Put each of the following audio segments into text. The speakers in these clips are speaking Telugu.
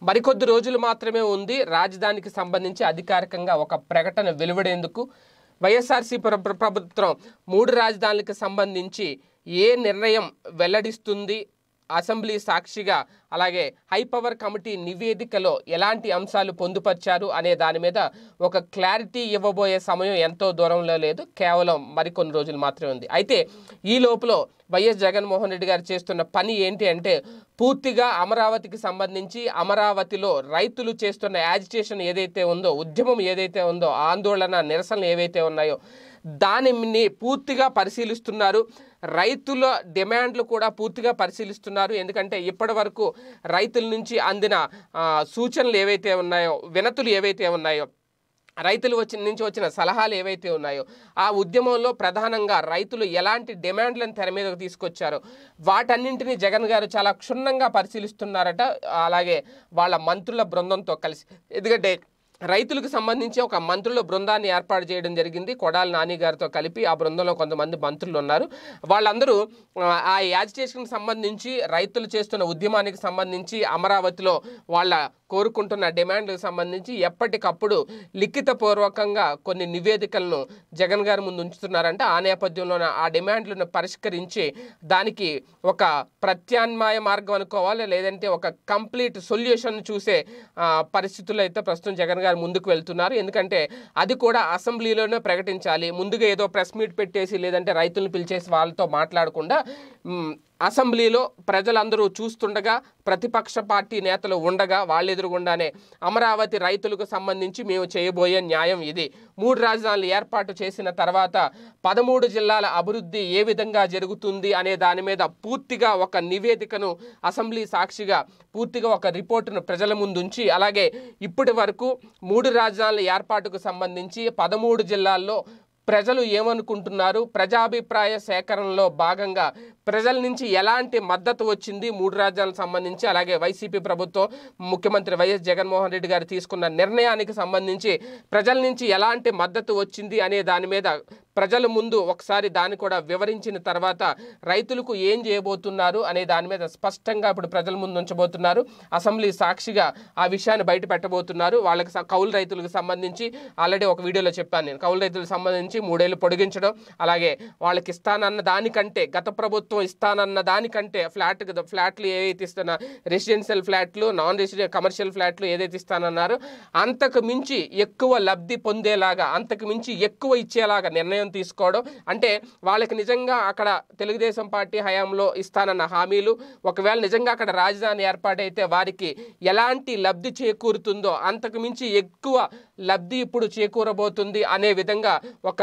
మరికొద్ది రోజులు మాత్రమే ఉంది రాజధానికి సంబంధించి అధికారికంగా ఒక ప్రకటన వెలువడేందుకు. వైఎస్ఆర్సీ ప్రభుత్వం 3 రాజధానులకు సంబంధించి ఏ నిర్ణయం వెల్లడిస్తుంది, అసెంబ్లీ సాక్షిగా అలాగే హై పవర్ కమిటీ నివేదికలో ఎలాంటి అంశాలు పొందుపరిచారు అనే దాని మీద ఒక క్లారిటీ ఇవ్వబోయే సమయం ఎంతో దూరంలో లేదు, కేవలం మరికొన్ని రోజులు మాత్రమే ఉంది. అయితే ఈ లోపల వైఎస్ జగన్మోహన్ రెడ్డి గారు చేస్తున్న పని ఏంటి అంటే పూర్తిగా అమరావతికి సంబంధించి అమరావతిలో రైతులు చేస్తున్న యాజిటేషన్ ఏదైతే ఉందో, ఉద్యమం ఏదైతే ఉందో, ఆందోళన నిరసనలు ఏవైతే ఉన్నాయో దానిని పూర్తిగా పరిశీలిస్తున్నారు. రైతుల డిమాండ్లు కూడా పూర్తిగా పరిశీలిస్తున్నారు. ఎందుకంటే ఇప్పటి వరకు రైతుల నుంచి అందిన సూచనలు ఏవైతే ఉన్నాయో, వినతులు ఏవైతే ఉన్నాయో, రైతులు నుంచి వచ్చిన సలహాలు ఏవైతే ఉన్నాయో ఆ ఉద్యమంలో ప్రధానంగా రైతులు ఎలాంటి డిమాండ్లను తెర మీదకు తీసుకొచ్చారో వాటన్నింటినీ జగన్ గారు చాలా క్షుణ్ణంగా పరిశీలిస్తున్నారట, అలాగే వాళ్ళ మంత్రుల బృందంతో కలిసి. ఎందుకంటే రైతులకు సంబంధించి ఒక మంత్రుల బృందాన్ని ఏర్పాటు చేయడం జరిగింది కొడాలి నాని గారితో కలిపి. ఆ బృందంలో కొంతమంది మంత్రులు ఉన్నారు. వాళ్ళందరూ ఆ యాజిటేషన్కి సంబంధించి, రైతులు చేస్తున్న ఉద్యమానికి సంబంధించి, అమరావతిలో వాళ్ళ కోరుకుంటున్న డిమాండ్లకు సంబంధించి ఎప్పటికప్పుడు లిఖితపూర్వకంగా కొన్ని నివేదికలను జగన్ గారి ముందు ఉంచుతున్నారంటే ఆ నేపథ్యంలోనే ఆ డిమాండ్లను పరిష్కరించి దానికి ఒక ప్రత్యామ్నాయ మార్గం అనుకోవాలి, లేదంటే ఒక కంప్లీట్ సొల్యూషన్ చూసే పరిస్థితుల్లో అయితే ప్రస్తుతం జగన్ గారు ముందుకు వెళ్తున్నారు. ఎందుకంటే అది కూడా అసెంబ్లీలోనే ప్రకటించాలి. ముందుగా ఏదో ప్రెస్ మీట్ పెట్టేసి లేదంటే రైతులను పిలిచేసి వాళ్ళతో మాట్లాడకుండా అసెంబ్లీలో ప్రజలందరూ చూస్తుండగా, ప్రతిపక్ష పార్టీ నేతలు ఉండగా వాళ్ళ ఎదురుగుండానే అమరావతి రైతులకు సంబంధించి మేము చేయబోయే న్యాయం ఇది, 3 రాజధానులు ఏర్పాటు చేసిన తర్వాత 13 జిల్లాల అభివృద్ధి ఏ విధంగా జరుగుతుంది అనే దాని మీద పూర్తిగా ఒక నివేదికను అసెంబ్లీ సాక్షిగా పూర్తిగా ఒక రిపోర్టును ప్రజల ముందుంచి, అలాగే ఇప్పటి వరకు 3 రాజధానుల ఏర్పాటుకు సంబంధించి 13 జిల్లాల్లో ప్రజలు ఏమనుకుంటున్నారు, ప్రజాభిప్రాయ సేకరణలో భాగంగా ప్రజల నుంచి ఎలాంటి మద్దతు వచ్చింది 3 రాజ్యాలకు సంబంధించి, అలాగే వైసీపీ ప్రభుత్వం ముఖ్యమంత్రి వైఎస్ జగన్మోహన్ రెడ్డి గారు తీసుకున్న నిర్ణయానికి సంబంధించి ప్రజల నుంచి ఎలాంటి మద్దతు వచ్చింది అనే దాని మీద ప్రజల ముందు ఒకసారి దాన్ని కూడా వివరించిన తర్వాత రైతులకు ఏం చేయబోతున్నారు అనే దాని మీద స్పష్టంగా ఇప్పుడు ప్రజల ముందు ఉంచబోతున్నారు. అసెంబ్లీ సాక్షిగా ఆ విషయాన్ని బయట పెట్టబోతున్నారు. వాళ్ళకి కౌలు రైతులకు సంబంధించి ఆల్రెడీ ఒక వీడియోలో చెప్పాను నేను. కౌలు రైతులకు సంబంధించి 3 ఏళ్ళు పొడిగించడం, అలాగే వాళ్ళకి ఇస్తానన్న దానికంటే, గత ప్రభుత్వం ఇస్తానన్న దానికంటే ఫ్లాట్లు ఏవైతే ఇస్తున్నా, రెసిడెన్షియల్ ఫ్లాట్లు, నాన్ రెసిడెన్షియల్ కమర్షియల్ ఫ్లాట్లు ఏదైతే ఇస్తానన్నారో అంతకు మించి ఎక్కువ లబ్ధి పొందేలాగా, అంతకు మించి ఎక్కువ ఇచ్చేలాగా నిర్ణయం తీసుకోవడం. అంటే వాళ్ళకి నిజంగా అక్కడ తెలుగుదేశం పార్టీ హయాంలో ఇస్తానన్న హామీలు ఒకవేళ నిజంగా అక్కడ రాజధాని ఏర్పాటైతే వారికి ఎలాంటి లబ్ధి చేకూరుతుందో అంతకు మించి ఎక్కువ లబ్ధి ఇప్పుడు చేకూరబోతుంది అనే విధంగా ఒక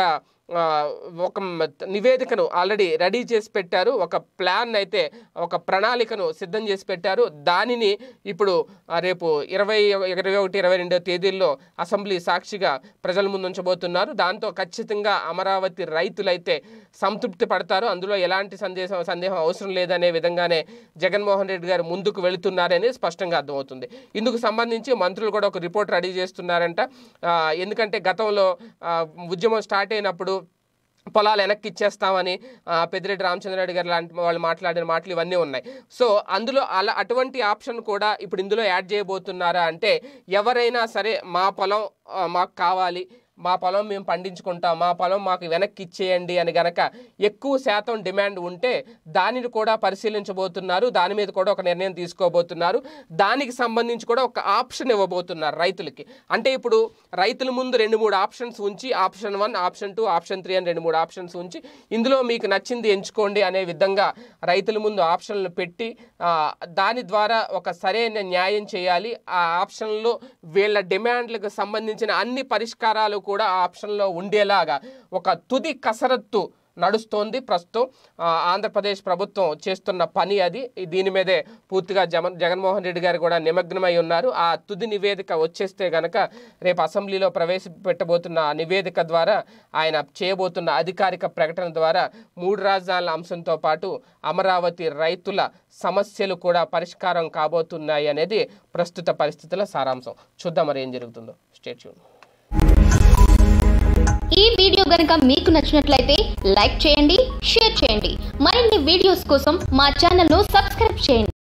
నివేదికను ఆల్రెడీ రెడీ చేసి పెట్టారు. ఒక ప్లాన్ అయితే, ఒక ప్రణాళికను సిద్ధం చేసి పెట్టారు. దానిని ఇప్పుడు రేపు 21, 22 తేదీల్లో అసెంబ్లీ సాక్షిగా ప్రజల ముందు ఉంచబోతున్నారు. దాంతో ఖచ్చితంగా అమరావతి రైతులైతే సంతృప్తి పడతారు. అందులో ఎలాంటి సందేహం అవసరం లేదనే విధంగానే జగన్మోహన్ రెడ్డి గారు ముందుకు వెళుతున్నారని స్పష్టంగా అర్థమవుతుంది. ఇందుకు సంబంధించి మంత్రులు కూడా ఒక రిపోర్ట్ రెడీ చేస్తున్నారంట. ఎందుకంటే గతంలో ఉద్యమం స్టార్ట్ అయినప్పుడు పొలాలు వెనక్కి ఇచ్చేస్తామని పెద్దిరెడ్డి రామచంద్రారెడ్డి గారు లాంటి వాళ్ళు మాట్లాడిన మాటలు ఇవన్నీ ఉన్నాయి. సో అందులో అటువంటి ఆప్షన్ కూడా ఇప్పుడు ఇందులో యాడ్ చేయబోతున్నారా అంటే, ఎవరైనా సరే మా పొలం మాకు కావాలి, మా పొలం మేము పండించుకుంటాం, మా పొలం మాకు వెనక్కి ఇచ్చేయండి అని గనక ఎక్కువ శాతం డిమాండ్ ఉంటే దానిని కూడా పరిశీలించబోతున్నారు. దాని మీద కూడా ఒక నిర్ణయం తీసుకోబోతున్నారు. దానికి సంబంధించి కూడా ఒక ఆప్షన్ ఇవ్వబోతున్నారు రైతులకి. అంటే ఇప్పుడు రైతుల ముందు 2-3 ఆప్షన్స్ ఉంచి, ఆప్షన్ 1, ఆప్షన్ 2, ఆప్షన్ 3 అని 2-3 ఆప్షన్స్ ఉంచి ఇందులో మీకు నచ్చింది ఎంచుకోండి అనే విధంగా రైతుల ముందు ఆప్షన్లు పెట్టి దాని ద్వారా ఒక సరైన న్యాయం చేయాలి. ఆ ఆప్షన్లో వీళ్ళ డిమాండ్లకు సంబంధించిన అన్ని పరిష్కారాలు కూడా ఆ ఆప్షన్లో ఉండేలాగా ఒక తుది కసరత్తు నడుస్తోంది ప్రస్తుతం. ఆంధ్రప్రదేశ్ ప్రభుత్వం చేస్తున్న పని అది. దీని మీదే పూర్తిగా జగన్మోహన్ రెడ్డి గారు కూడా నిమగ్నమై ఉన్నారు. ఆ తుది నివేదిక వచ్చేస్తే గనక రేపు అసెంబ్లీలో ప్రవేశపెట్టబోతున్న నివేదిక ద్వారా, ఆయన చేయబోతున్న అధికారిక ప్రకటన ద్వారా 3 రాజధానుల అంశంతో పాటు అమరావతి రైతుల సమస్యలు కూడా పరిష్కారం కాబోతున్నాయి అనేది ప్రస్తుత పరిస్థితుల సారాంశం. చూద్దాం మరి ఏం జరుగుతుందో. Stay tune. ఈ వీడియో గనుక మీకు నచ్చినట్లయితే లైక్ చేయండి, షేర్ చేయండి. మరిన్ని వీడియోస్ కోసం మా ఛానల్ ను సబ్స్క్రైబ్ చేయండి.